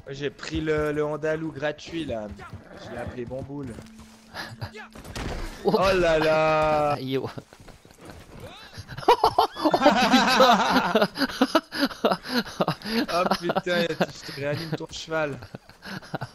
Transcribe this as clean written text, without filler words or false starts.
J'ai pris le andalou gratuit là. Je l'ai appelé Bamboule. Oh, Oh là là. aïe, oh. Oh putain, je te réanime ton cheval.